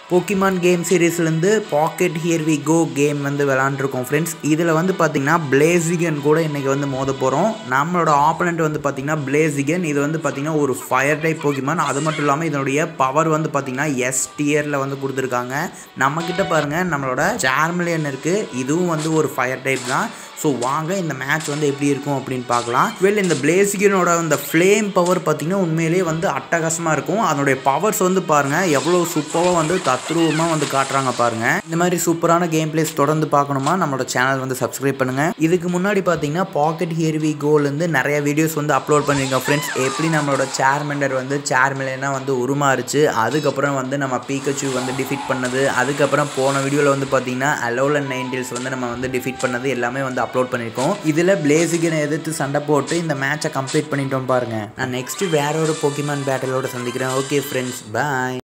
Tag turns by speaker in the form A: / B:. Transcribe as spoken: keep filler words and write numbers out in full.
A: Pokemon game சீரீஸ்லேருந்து pocket here we go game வந்து விளாண்டுருக்கோம் ஃப்ரெண்ட்ஸ். இதில் வந்து பார்த்திங்கன்னா பிளேசிகன் கூட இன்றைக்கி வந்து மோத போகிறோம். நம்மளோட ஆப்பனண்ட் வந்து பார்த்திங்கன்னா பிளேசிகன். இது வந்து பார்த்திங்கன்னா ஒரு ஃபயர் டைப் போக்கிமான். அது மட்டும் இல்லாமல் இதனுடைய பவர் வந்து பார்த்திங்கன்னா எஸ் டியரில் வந்து கொடுத்துருக்காங்க. நம்மக்கிட்ட பாருங்கள் நம்மளோட சார்மலியன் இருக்குது. இதுவும் வந்து ஒரு ஃபயர் டைப் தான். ஸோ வாங்க இந்த மேட்ச் வந்து எப்படி இருக்கும் அப்படின்னு பார்க்கலாம். வெல் இந்த பிளேசிகனோட அந்த ஃப்ளேம் பவர் பார்த்திங்கன்னா உண்மையிலேயே வந்து அட்டகாசமாக இருக்கும். அதனுடைய பவர்ஸ் வந்து பாருங்கள் எவ்வளோ சூப்பராக வந்து தத்ரூபமாக வந்து காட்டுறாங்க பாருங்கள். இந்த மாதிரி சூப்பரான கேம் பிளேஸ் தொடர்ந்து பார்க்கணுமா நம்மளோட சேனல் வந்து சப்ஸ்கிரைப் பண்ணுங்கள். இதுக்கு முன்னாடி பார்த்தீங்கன்னா பாக்கெட் ஹியர் வி கோலேருந்து நிறைய வீடியோஸ் வந்து அப்லோட் பண்ணியிருக்கோம் ஃப்ரெண்ட்ஸ். எப்படி நம்மளோட சார்மெண்டர் வந்து சார்மெலியனா வந்து உருமாறுச்சு, அதுக்கப்புறம் வந்து நம்ம பீக்கச்சு வந்து டிஃபீட் பண்ணது, அதுக்கப்புறம் போன வீடியோவில் வந்து பார்த்தீங்கன்னா அலோலன் நைன்டீல்ஸ் வந்து நம்ம வந்து டிஃபீட் பண்ணது எல்லாமே வந்து அப்லோட் பண்ணியிருக்கோம். இதில் பிளேசிகனை எதிர்த்து சண்டை போட்டு இந்த மேட்சை கம்ப்ளீட் பண்ணிட்டோம் பாருங்க. நான் நெக்ஸ்ட் வேற ஒரு போக்கிமான் பேட்டலோட சந்திக்கிறேன். ஓகே ஃப்ரெண்ட்ஸ், பாய்.